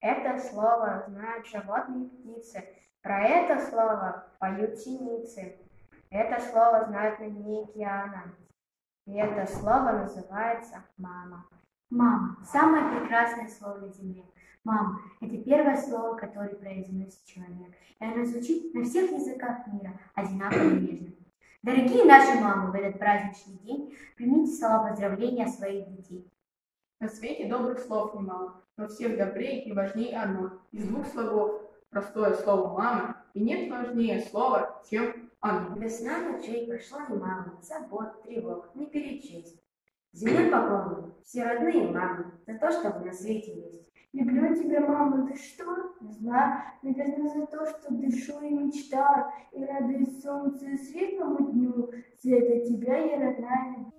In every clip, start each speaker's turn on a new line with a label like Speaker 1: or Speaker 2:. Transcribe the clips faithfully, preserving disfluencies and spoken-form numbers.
Speaker 1: Это слово знают животные и птицы. Про это слово поют синицы. Это слово знают на дне океана. И это слово называется мама.
Speaker 2: Мама – самое прекрасное слово на земле. Мама – это первое слово, которое произносит человек. И оно звучит на всех языках мира одинаково нежно. Дорогие наши мамы, в этот праздничный день примите слова поздравления своих детей.
Speaker 3: На свете добрых слов немало, но всех добрее и важнее одно. Из двух слогов простое слово «мама», и нет важнее слова, чем оно.
Speaker 1: Весна ночей прошла немало, забот, тревог, не перечесть. Земле поклоны, все родные мамы, за то, что вы на свете есть.
Speaker 4: Люблю тебя, мама, за что? Не знаю, наверное, за то, что дышу и мечтаю, и радуюсь солнцу и светлому дню. Света тебя я родная люблю.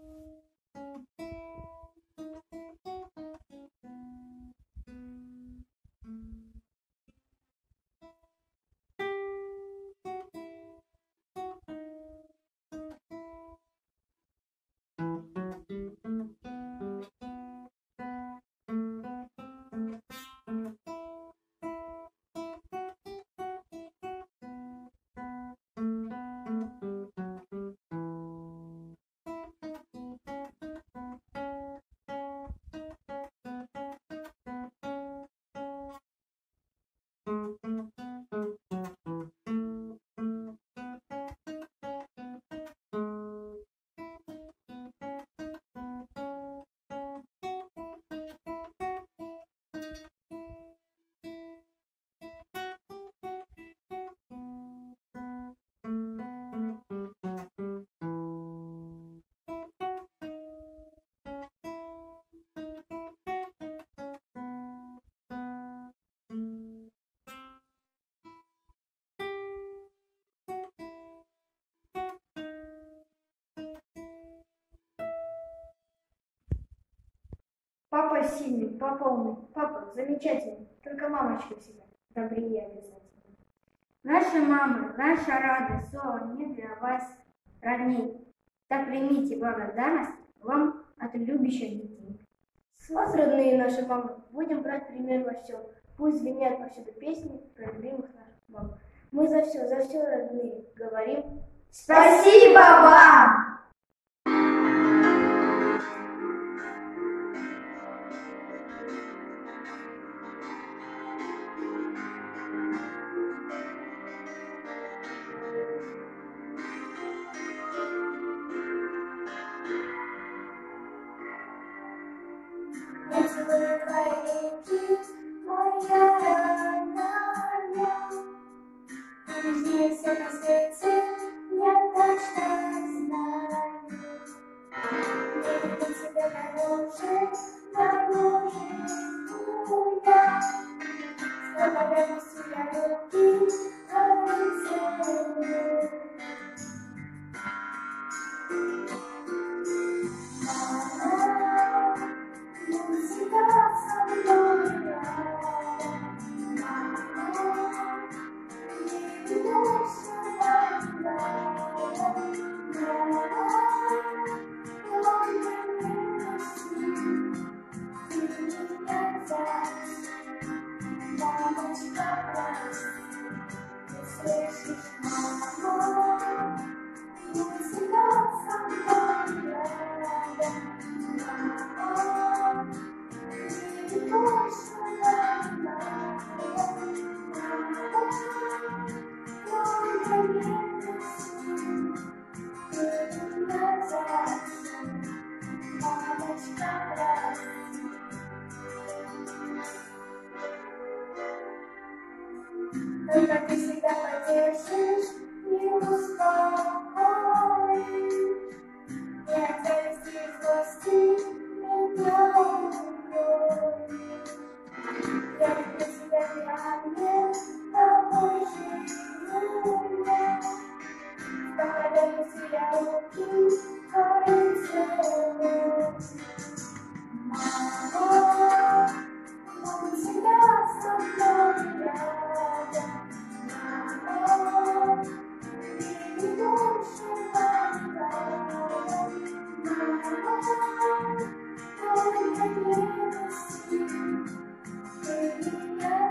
Speaker 1: Папа сильный, папа умный, папа замечательный, только мамочка всегда добрее и обязательно.
Speaker 2: Наши мамы, наша радость, слово не для вас родней. Так примите благодарность вам от любящих детей.
Speaker 4: С вас, родные наши мамы, будем брать пример во всем. Пусть звенят повсюду песни про любимых наших мам. Мы за все, за все, родные, говорим
Speaker 2: спасибо вам!
Speaker 4: Здесь на свете я точно знаю, где тебя дороже, дороже я. С благодарностью я руки целую. Мама, ты всегда со мной рядом. Мама, не бойся, только ты всегда поддержишь и успокоишь. И от зависти и злости меня укроешь. Я люблю тебя, ты ангел, тобой живу я. С благодарностью я руки твои целую. Мама, будь всегда со мной рядом. Мама, ты не больше моя. Мама, только нежности ты меня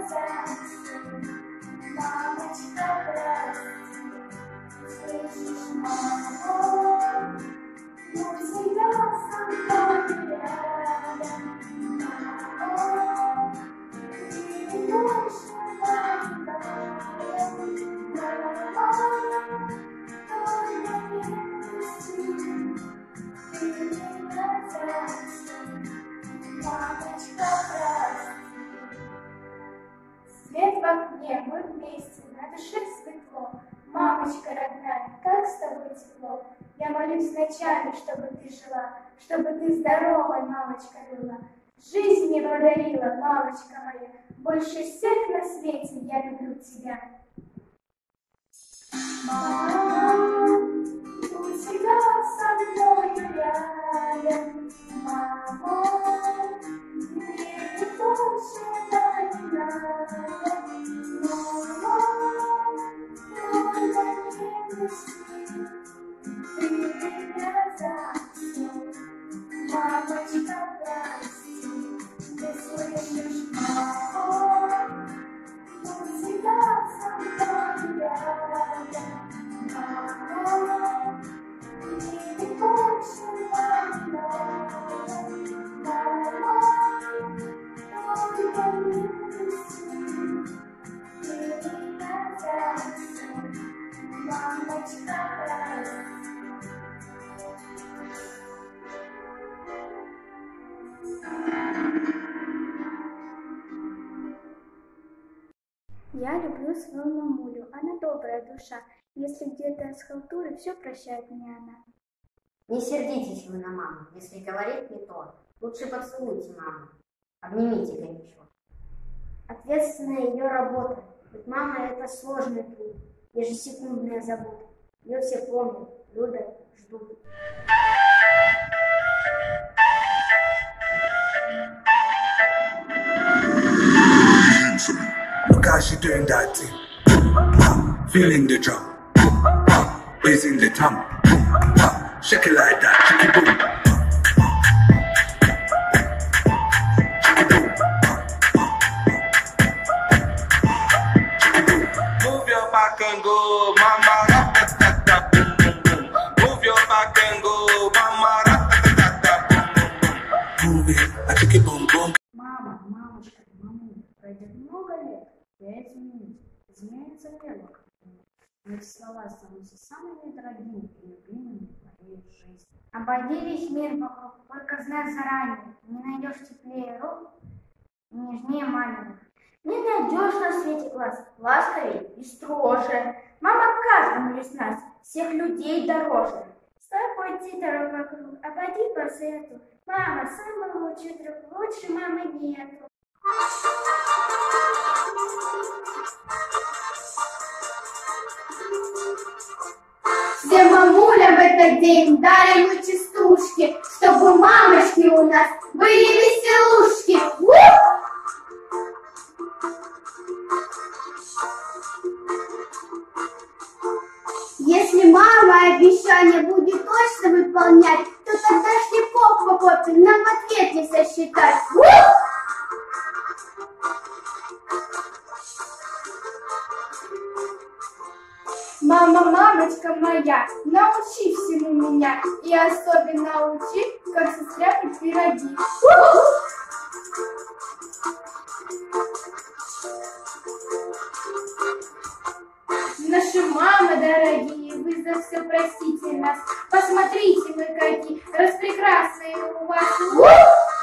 Speaker 4: Мамочка родная, как с тобой тепло. Я молюсь ночами, чтобы ты жила, чтобы ты здоровой, мамочка, была. Жизнь мне подарила, мамочка моя, больше всех на свете я люблю тебя. Мама, будь всегда со мной рядом, мама, мне больше не надо, мама, только не грусти, ты меня за мамочка, прости, ты слышишь, мама, будь всегда со мной рядом, мама, мне больше не надо, мама, только не грусти, ты меня за мамочка, прости.
Speaker 5: Я люблю свою мамулю, она добрая душа. Если где-то я схалтурю, все прощает мне она.
Speaker 6: Не сердитесь вы на маму, если говорит не то. Лучше поцелуйте маму, обнимите горячо.
Speaker 1: Ответственная ее работа. Ведь мама — это сложный труд, ежесекундная забота. Ее все помнят, любят, ждут.
Speaker 7: Look how she doing that thing. Feeling the drum, raising the thumb. Shake it like that, shake it boom. Move your back and go, mama. Rat-ta-ta-ta, boom, boom, boom. Move your back and go, mama. Rat-ta-ta-ta, boom, boom, boom. Move it, I shake it boom, boom.
Speaker 1: Мама, мамочка, мамуль, пройдет много лет, я изменюсь, изменится тело, как умею. Но эти слова становятся самыми дорогими и любимыми в моей жизни.
Speaker 2: Обойди весь мир вокруг, только знай заранее, не найдешь теплее рук и нежнее маминых.
Speaker 4: Не найдешь на свете глаз, ласковей и строже. Мама каждому из нас, всех людей дороже.
Speaker 5: С тобой идти дорог вокруг, обойди по свету. Мама, самый лучший друг, лучше мамы нету.
Speaker 4: Всем мамулям в этот день дарим мы частушки, чтобы мамочки у нас были веселушки. У! Если мама обещание будет точно выполнять, то тогда шлепок по попе нам ответ не сосчитать. У! Мама, мамочка моя, научи всему меня, и особенно учи, как состряпать пироги. Наши мамы дорогие, вы за все простите нас. Посмотрите мы какие распрекрасные у вас.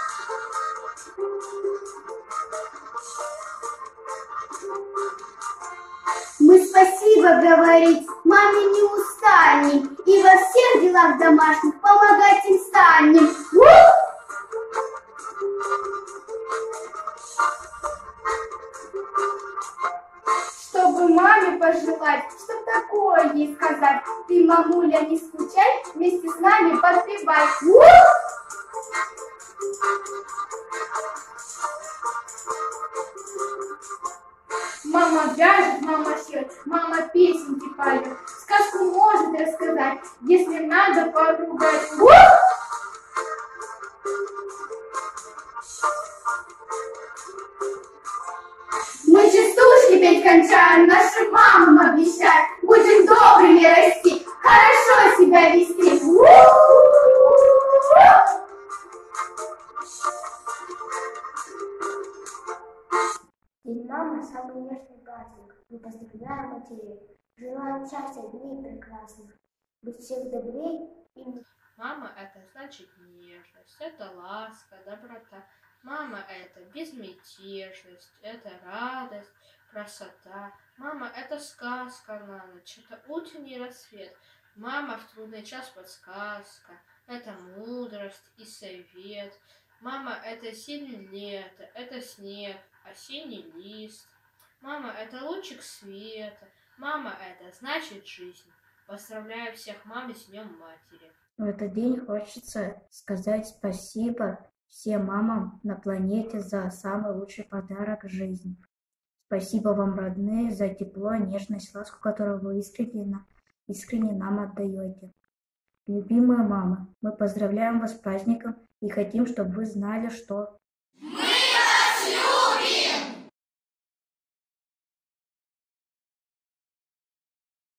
Speaker 4: Мы спасибо говорить маме не устанем, и во всех делах домашних помогать им станем. Чтобы маме пожелать, что такое ей сказать, ты, мамуля, не скучай, вместе с нами подпевай. Мама вяжет, мама шьет, мама песенки поет, сказку может рассказать, если надо поругать. Мы частушки петь кончаем, нашим мамам обещаем, будем добрыми расти, хорошо себя вести.
Speaker 1: День мамы — самый нежный праздник. Мы поздравляем матерей, желаем счастья, дней прекрасных, быть всех добрей и...
Speaker 8: Мама — это значит нежность, это ласка, доброта. Мама — это безмятежность, это радость. красота. Мама, это сказка на ночь, это утренний рассвет. Мама, в трудный час подсказка, это мудрость и совет. Мама, это сильный лето, это снег, осенний лист. Мама, это лучик света. Мама, это значит жизнь. Поздравляю всех мам с Днем Матери.
Speaker 9: В этот день хочется сказать спасибо всем мамам на планете за самый лучший подарок жизни. Спасибо вам, родные, за тепло, нежность, ласку, которую вы искренне, искренне нам отдаете. Любимые мамы, мы поздравляем вас с праздником и хотим, чтобы вы знали, что